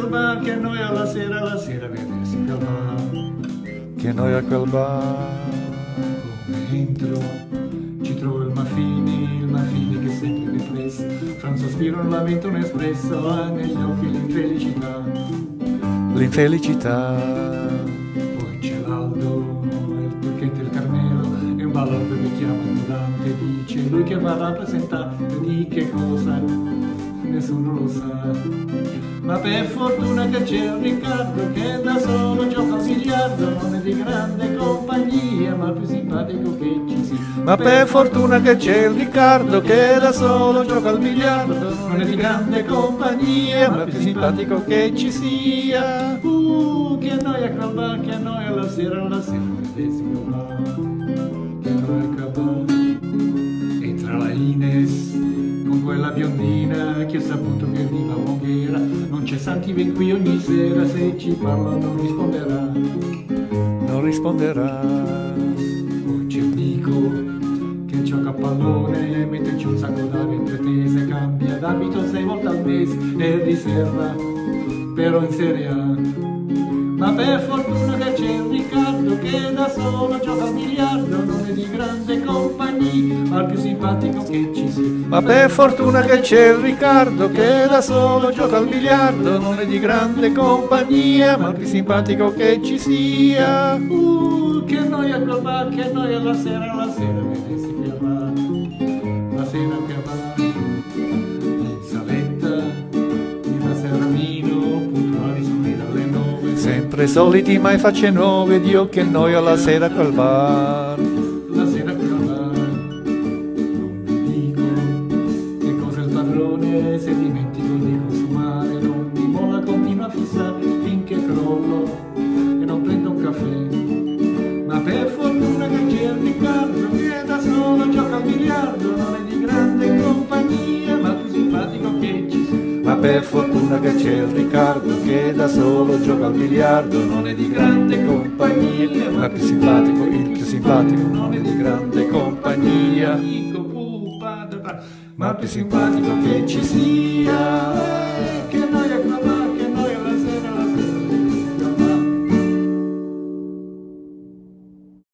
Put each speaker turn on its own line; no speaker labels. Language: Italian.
quel bar, che noia la sera vedersi quel bar.
Che noia quel bar.
Come entro, ci trovo il Maffini che sempre depresso, fra un sospiro, un lamento, un espresso, ha negli occhi l'infelicità.
L'infelicità.
Poi c'è l'Aldo, il Turchetto e il Carmelo, e un balordo che chiama Dante, dice lui che va a rappresentare, di che cosa nessuno lo sa. Ma per fortuna che c'è il Riccardo che da solo gioca al biliardo, non è di grande compagnia ma il più simpatico che ci sia.
Ma per fortuna che c'è il Riccardo che da solo gioca al biliardo,
non è di grande compagnia
ma il più simpatico che ci sia.
Che noia quel bar, che noia la sera vedessi quel bar, che noia quel bar. Entra la Ines con quella biondina che ho saputo che viva Voghera, non c'è santi ven qui ogni sera, se ci parla non risponderà.
Non risponderà.
Poi c'è il Nico che gioca a pallone, mentre c'è un sacco d'aria pretese, cambia d'abito 6 volte al mese e riserva però in Serie A. Ma per fortuna che c'è il Riccardo che da solo gioca al biliardo, non è di grande compagnia ma il più simpatico che ci sia.
Ma per fortuna che c'è il Riccardo che da solo gioca al biliardo, non è di grande compagnia ma il più simpatico che ci sia.
Che noia quel bar, che noia la sera vedessi quel bar, la sera quel bar. In saletta, in Serramino, puntuali sono dalle 9.
Sempre soliti mai facce nuove, Dio che noia la sera quel bar.
La sera quel bar. Non vi dico che cosa è il padrone, se dimentico di consumare, non mi molla, continua a fissare finché crollo e non prendo un caffè. Ma per fortuna che c'è il Riccardo che da solo gioca al biliardo, non è di grande compagnia ma più simpatico che ci sia.
Ma per fortuna che c'è il Riccardo che da solo gioca al biliardo, non è di grande compagnia ma il più simpatico non è di grande compagnia
Ma il più simpatico che ci sia.